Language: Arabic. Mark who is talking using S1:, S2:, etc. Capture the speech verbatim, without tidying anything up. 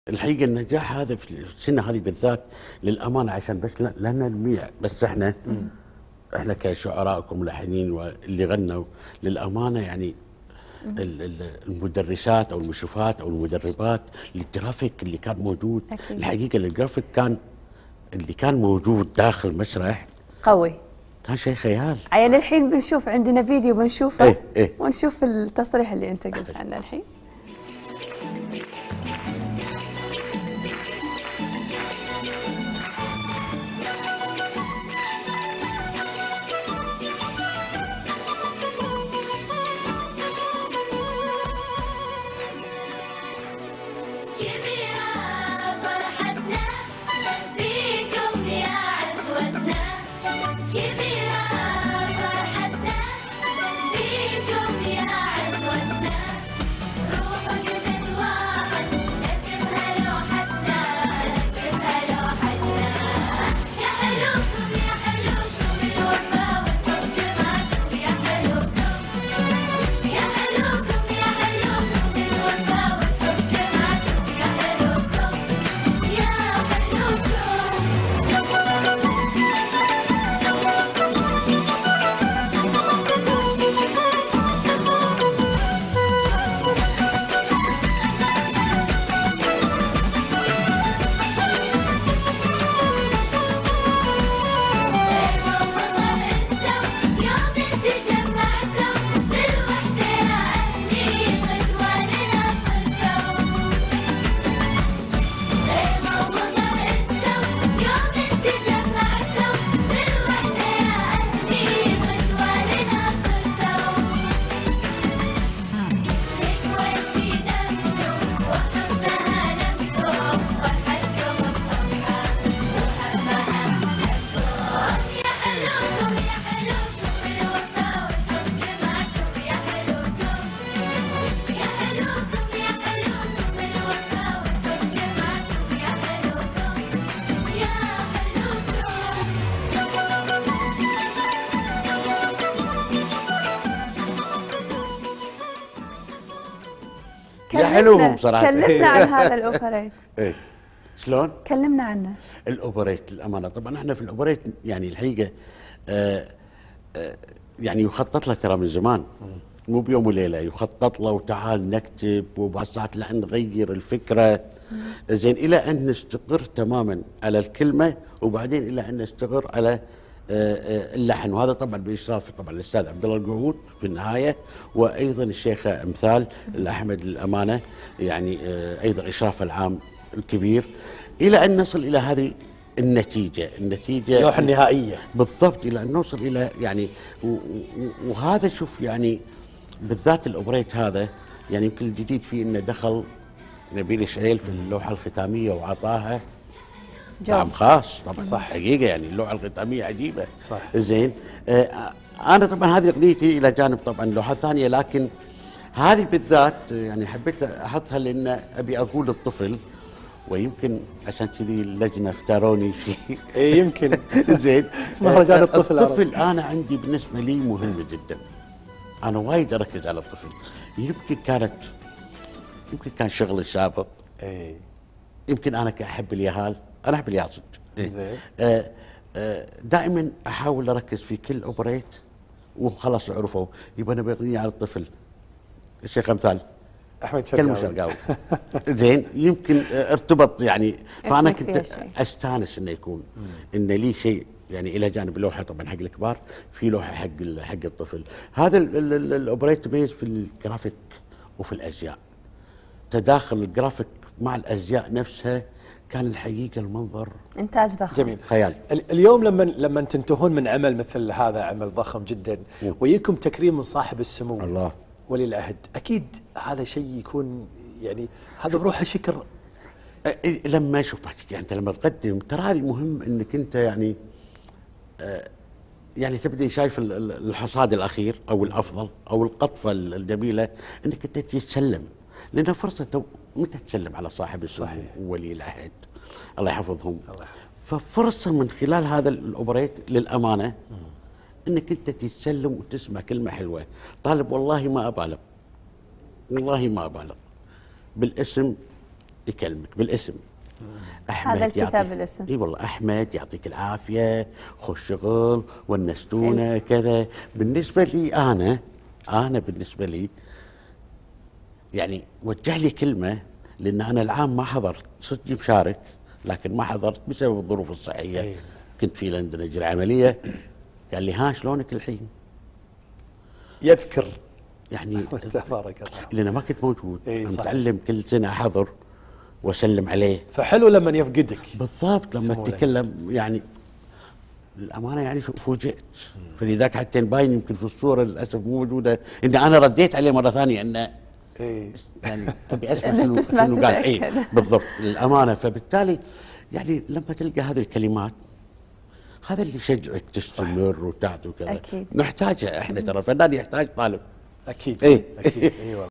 S1: الحقيقه النجاح هذا في السنه هذه بالذات للامانه، عشان بس لا, لا نلميع بس احنا مم. احنا كشعراء وكملحنين واللي غنوا للامانه يعني المدرسات او المشرفات او المدربات للجرافيك اللي كان موجود أكيد. الحقيقه الجرافيك كان اللي كان موجود داخل مسرح
S2: قوي،
S1: كان شيء خيال.
S2: عيال الحين بنشوف عندنا فيديو بنشوفه
S1: ايه ايه
S2: ونشوف التصريح اللي انت قلت عنه الحين.
S1: يا حلوهم صراحه.
S2: كلمنا عن هذا الاوبريت.
S1: ايه شلون؟
S2: كلمنا عنه.
S1: الاوبريت الامانه طبعا احنا في الاوبريت يعني الحقيقه آه آه يعني يخطط له ترى من زمان، مو بيوم وليله، يخطط له وتعال نكتب وبعض لا نغير الفكره زين الى ان نستقر تماما على الكلمه، وبعدين الى ان نستقر على اللحن، وهذا طبعا باشراف طبعا الاستاذ عبد الله القعود في النهايه، وايضا الشيخه امثال الاحمد للامانه يعني ايضا اشراف العام الكبير، الى ان نصل الى هذه النتيجه، النتيجه
S3: اللوحه النهائيه
S1: بالضبط، الى ان نوصل الى يعني وهذا شوف يعني بالذات الاوبريت هذا يعني يمكن الجديد فيه انه دخل نبيل شعيل في اللوحه الختاميه وعطاها دعم خاص طبعا. صح حقيقه يعني اللوحه الختاميه عجيبه.
S3: صح
S1: زين آه انا طبعا هذه اغنيتي الى جانب طبعا لوحه ثانيه، لكن هذه بالذات يعني حبيت احطها لان ابي اقول الطفل، ويمكن عشان كذي اللجنه اختاروني في
S3: اي يمكن
S1: زين
S3: مهرجان الطفل.
S1: الطفل انا عندي بالنسبه لي مهم جدا، انا وايد اركز على الطفل، يمكن كانت يمكن كان شغلي السابق،
S3: اي
S1: يمكن انا كاحب اليهال، انا احب اليهال صدق
S3: زين
S1: آه آه دائما احاول اركز في كل اوبريت وخلاص عرفوا يبقى انا بغني على الطفل. الشيخ امثال
S3: احمد شرقاوي
S1: كلمه شرقاوي زين يمكن ارتبط يعني، فانا كنت استانس انه يكون ان لي شيء يعني الى جانب اللوحه طبعا حق الكبار في لوحه حق حق الطفل. هذا الاوبريت يتميز في الجرافيك وفي الازياء، تداخل الجرافيك مع الازياء نفسها كان الحقيقه المنظر
S2: انتاج ضخم
S3: جميل
S1: خيال.
S3: اليوم لما لما تنتهون من عمل مثل هذا، عمل ضخم جدا ويجيكم تكريم من صاحب السمو
S1: الله
S3: ولي العهد، اكيد هذا شيء يكون يعني هذا بروحه شكر.
S1: لما شوف يعني انت لما تقدم ترى هذه مهم انك انت يعني آه يعني تبدا شايف الحصاد الاخير او الافضل او القطفه الجميله انك انت تتسلم، لانها فرصه متى تسلم على صاحب السمو وولي العهد الله يحفظهم. الله يحفظ. ففرصه من خلال هذا الاوبريت للامانه مم. انك انت تتسلم وتسمع كلمه حلوه. طالب والله ما ابالغ، والله ما ابالغ بالاسم يكلمك بالاسم.
S2: هذا الكتاب الاسم.
S1: اي والله احمد يعطيك العافيه، خش شغل ونستونا كذا. بالنسبه لي انا انا بالنسبه لي يعني وجه لي كلمه، لان انا العام ما حضرت، صدق مشارك لكن ما حضرت بسبب الظروف الصحيه.
S3: أي.
S1: كنت في لندن اجري عمليه. قال لي ها شلونك الحين؟
S3: يذكر
S1: يعني
S3: تبارك الله.
S1: لان ما كنت موجود.
S3: إي
S1: انا
S3: صح.
S1: متعلم كل سنه احضر واسلم عليه.
S3: فحلو لما يفقدك.
S1: بالضبط لما
S3: سمو
S1: تتكلم يعني الامانه يعني شو- فوجئت. فلذاك حتى باين يمكن في الصوره للاسف مو موجوده ان انا رديت عليه مره ثانيه انه
S3: إيه.
S1: يعني ابي اسمع
S2: إنه
S1: شنو
S2: تسمع
S1: شنو قال. اي
S2: تتأكد.
S1: بالضبط للامانه. فبالتالي يعني لما تلقى هذه الكلمات هذا اللي يشجعك تستمر وتعد وكذا.
S2: أكيد.
S1: نحتاجها احنا، ترى الفنان يحتاج طالب.
S3: اكيد
S1: إيه.
S3: اكيد ايوه.